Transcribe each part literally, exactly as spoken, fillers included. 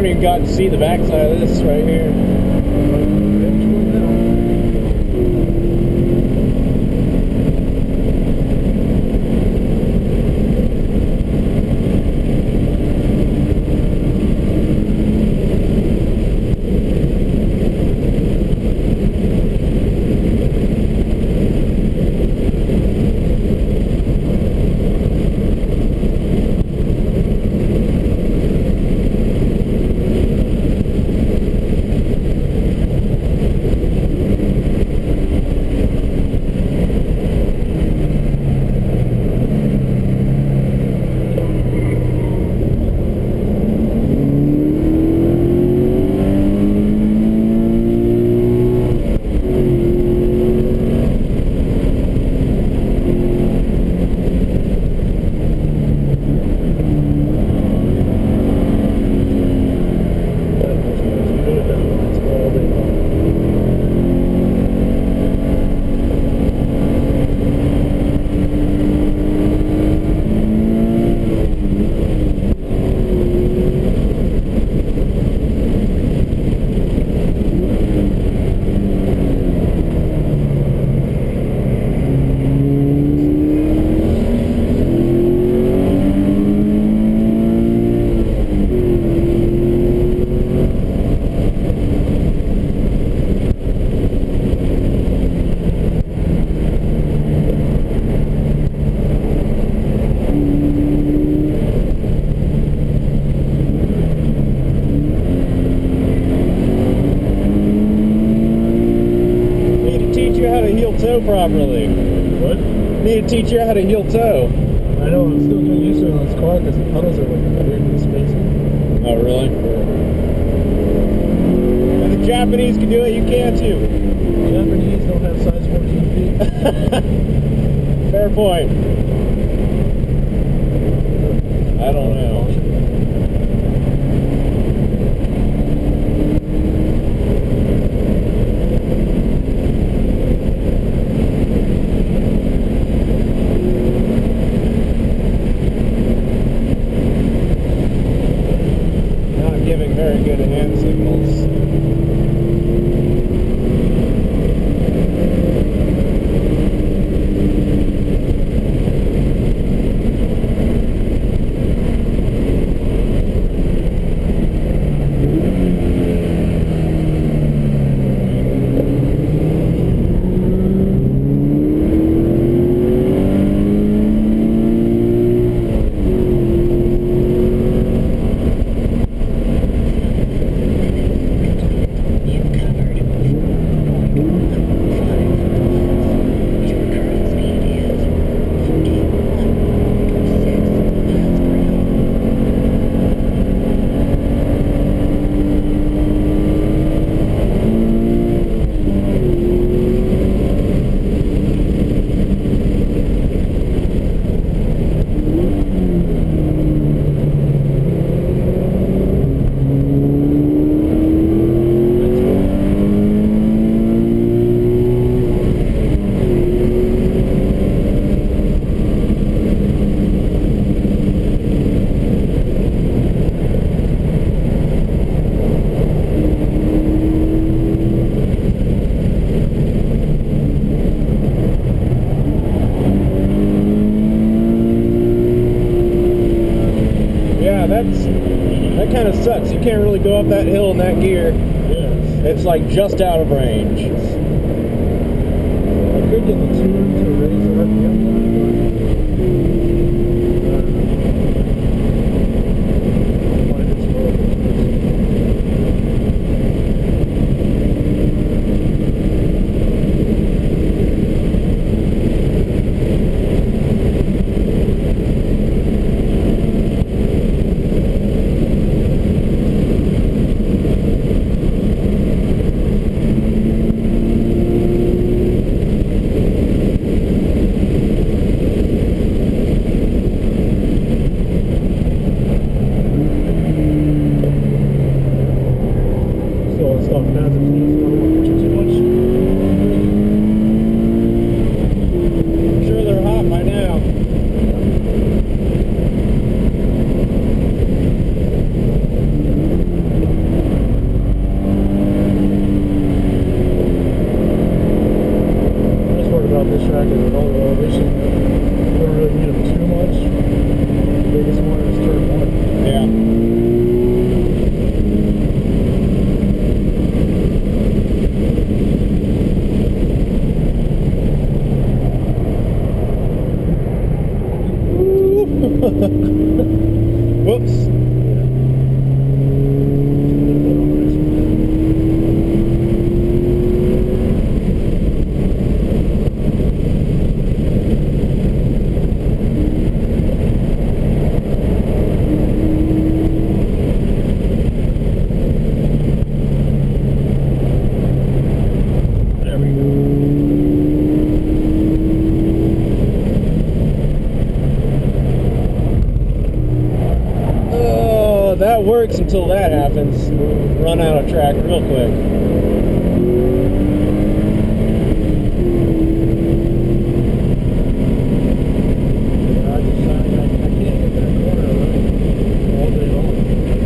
haven't even got to see the backside of this right here. Properly. What? Need to teach you how to heel toe. I know, I'm still getting used to it on this car because the pedals are like weird in space. Oh, really? If the Japanese can do it, you can too. Japanese don't have size fourteen feet. Fair point. I don't know. Very good hand signals. That's, that kind of sucks. You can't really go up that hill in that gear. Yes. It's like just out of range. I could get the tuner to raise the R P M Whoops. That works until that happens. We'll run out of track real quick. I just, I, I can't hit that corner right all day long.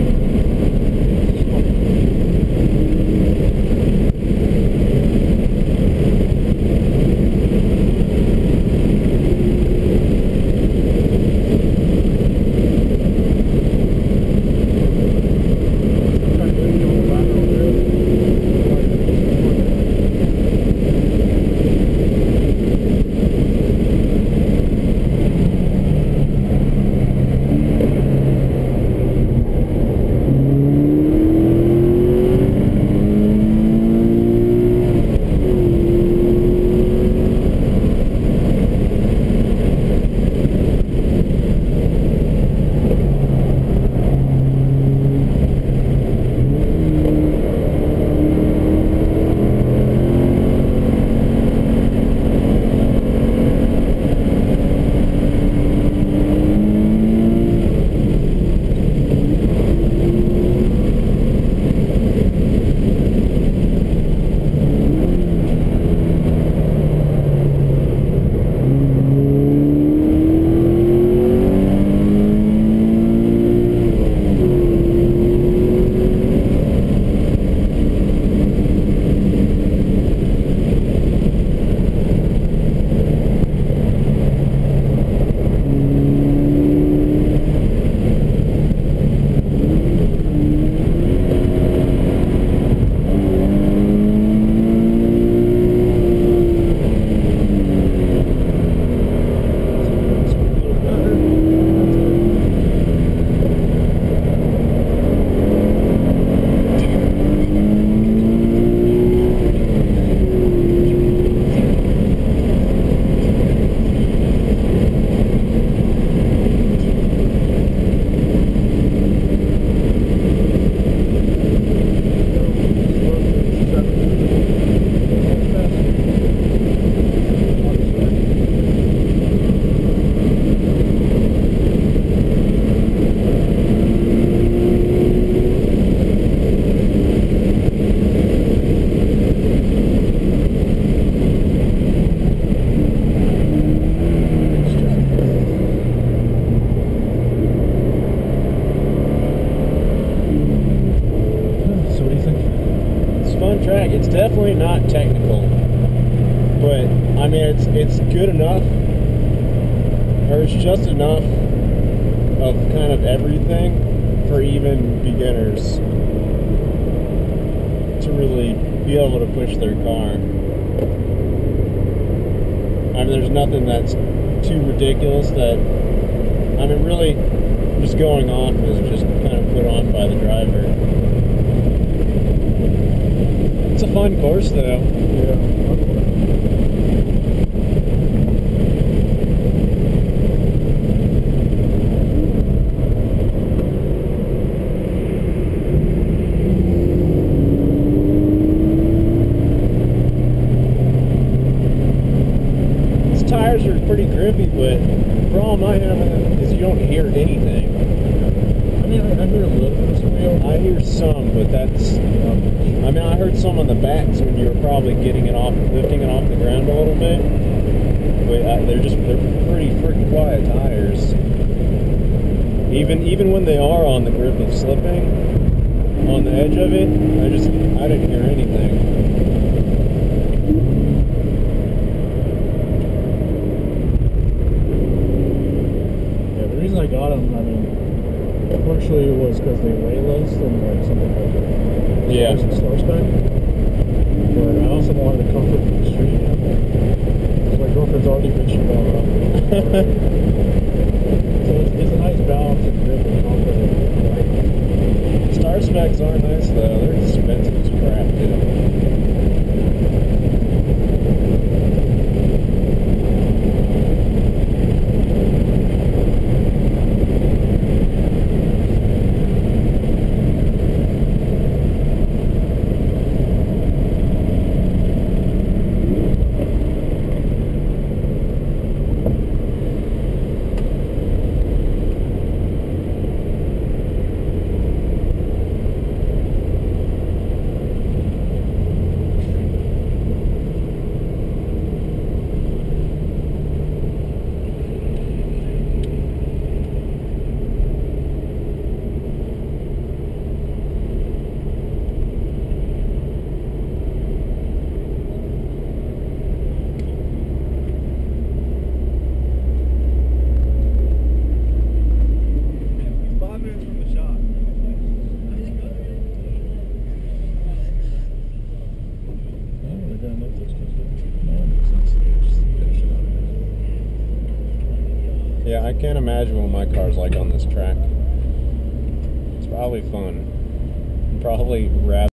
Track. It's definitely not technical, but I mean it's it's good enough, or it's just enough of kind of everything for even beginners to really be able to push their car. I mean, there's nothing that's too ridiculous that, I mean, really just going off is just kind of put on by the driver. It's a fun course, though. Yeah. These tires are pretty grippy, but the problem I have is you don't hear anything. I mean, I, I hear a little bit of squeal. I hear some, but that's... Um, I mean, I heard some on the backs when you were probably getting it off, lifting it off the ground a little bit. But uh, they're just, they're pretty freaking quiet tires. Even even when they are on the grip of slipping, on the edge of it, I just, I didn't hear anything. Yeah, the reason I got them, I mean, partially it was because they weigh less than like something like that. Yeah. Star spec. But I also wanted the comfort from the street. So my girlfriend's already bitching about it. So it's, it's a nice balance of grip and comfort. Yeah, I can't imagine what my car's like on this track. It's probably fun. Probably rather